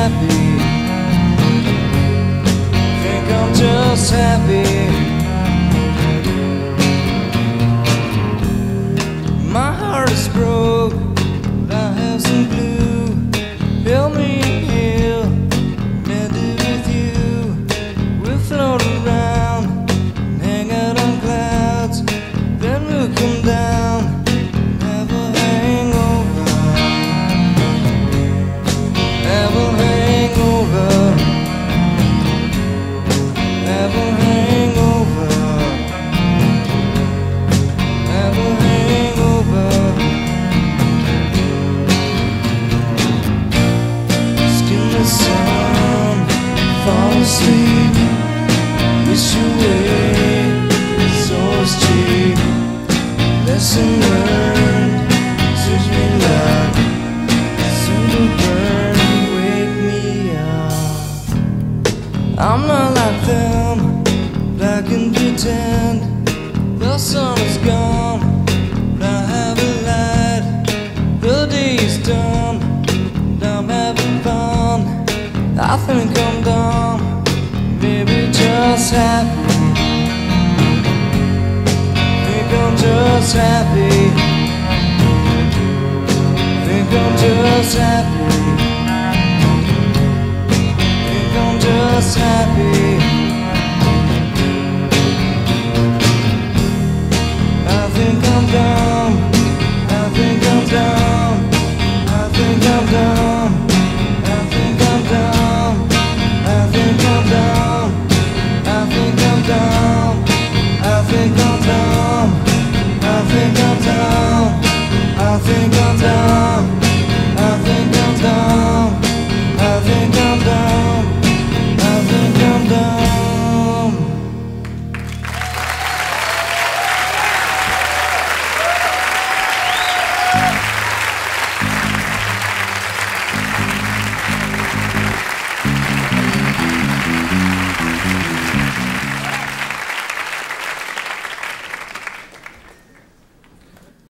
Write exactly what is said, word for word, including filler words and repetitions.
happy. Think I'm just happy. My heart is broke, but I have some glue. Help me heal, mend it with you. We'll float around and hang out on clouds. Then we'll come down, have a hangover. Have a hangover. Have a hangover. Have a hangover. Skin the sun, fall asleep. Wish you away, so it's cheap. Lesson learned, teach me love. Soon to burn, wake me up. I'm not like them, but I can pretend. The sun is gone, but I have a light. The day is done, and I'm having fun. I think I'm dumb, maybe just happy. Think I'm just happy. Think I'm just happy. Think I'm just happy. I think I'm dumb. I think I'm dumb. I think I'm dumb.